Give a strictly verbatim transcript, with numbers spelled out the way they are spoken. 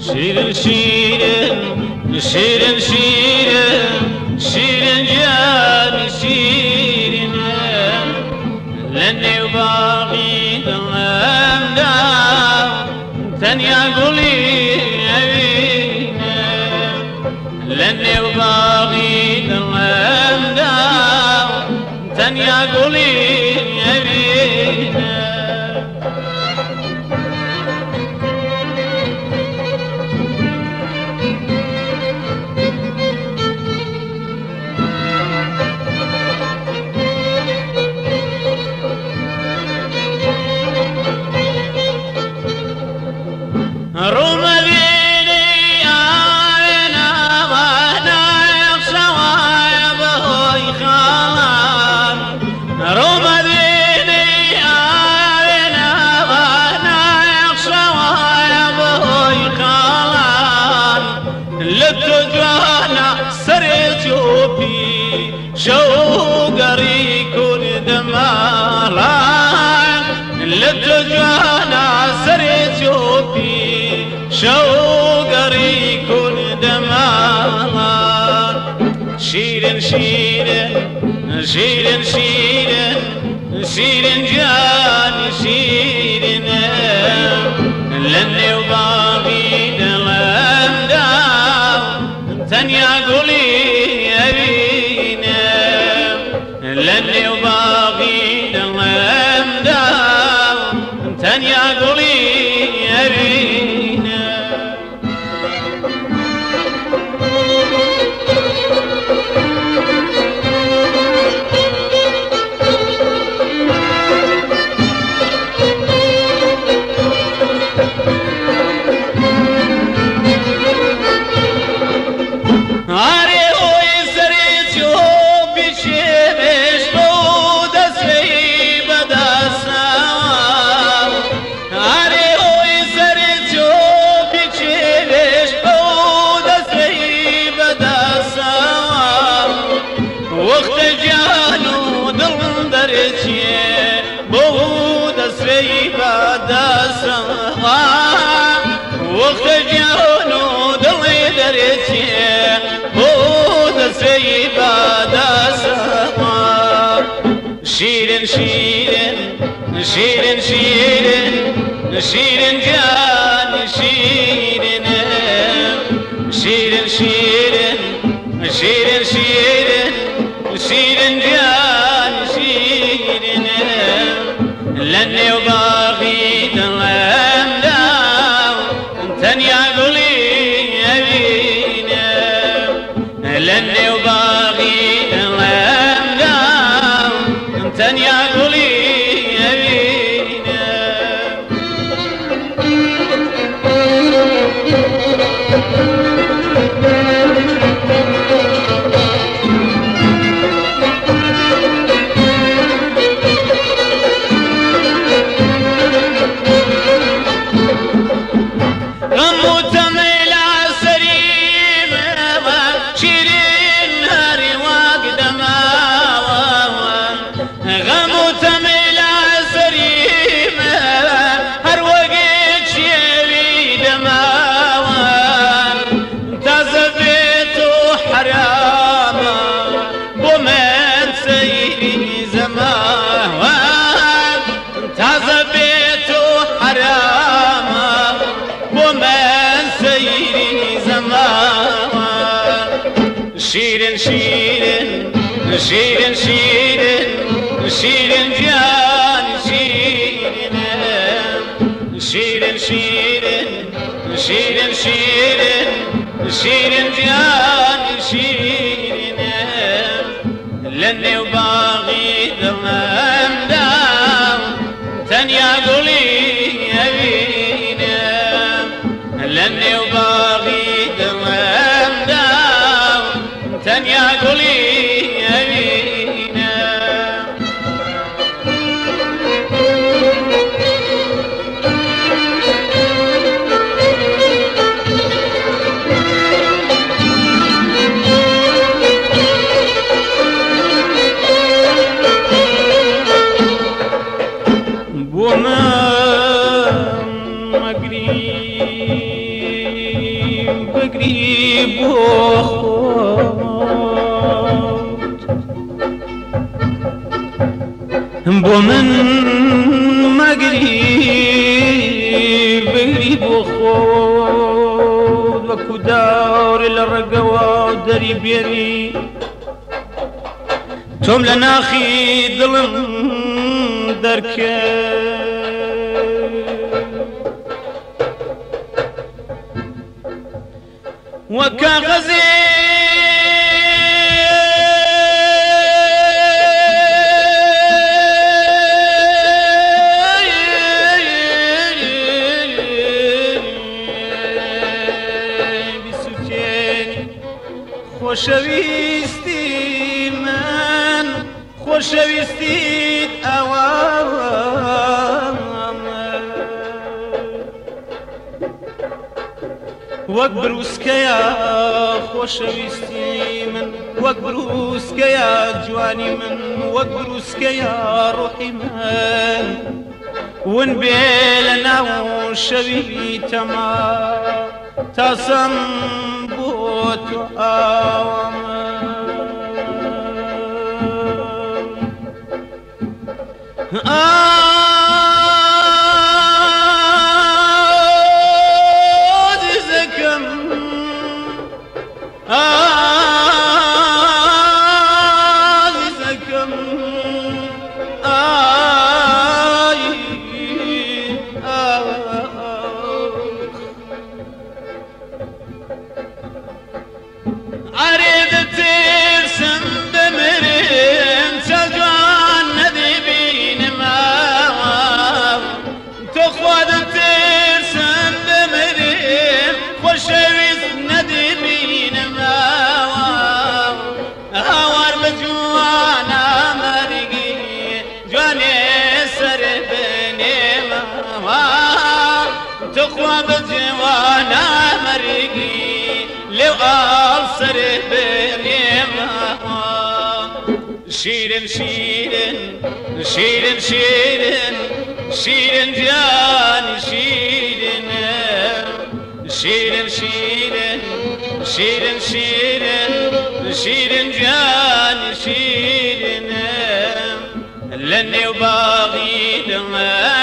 شیرین شیرین شیرین شیرین شیرین جان شیرین لنی و باقی دلم دام تنیا قولی لني وباغي دلم دام تنيا قولي يبينا شوقري كون دمالان لتجانا سريت يوبي شوقري كون دمالان شيرين شيرين شيرين شيرين شيرين جان شيرين لني وباغي دلم دام تنيا قولي لني وباغي دلم دام تنيا قولي يبينا وقت جانو دلي دريتي بود سيبا داسما شيرين شيرين شيرين شيرين شيرين جان شيرين شيرين شيرين شيرين شيرين شيرين جان شيرين لني وباغي دلم دام تنيا قولي يبينا لني وباغي دلم دام تنيا قولي يبينا شيرين شيرين شيرين شيرين شيرين جان شيرين شيرين شيرين شيرين شيرين شيرين جان شيرين لني وباغي دلم دام تنيا قولي يبينا لني وباغي دلم دام تنيا قولي يبينا وما مقري غريبي بوخوت بو من ما قريب غريب وخوت وكو دار الرقوة ودري بيري توم لناخي ظلم دركه وكغزي بسوتيني خوشويستي من خوشويستي اوام وەک بروسکەیە خۆشەویستی من وەک بروسکەیە جوانی من وەک بروسکەیە ڕۆحی من ون بێ لە ناو شەوی تەما تاسەم بۆ تۆ ئاوەمە تخوى بجوانا مرقي لو أبصر بنيما شيرين شيرين شيرين شيرين شيرين جاني شيرين شيرين شيرين شيرين شيرين شيرين جاني شيرين لاني وباغي دماغي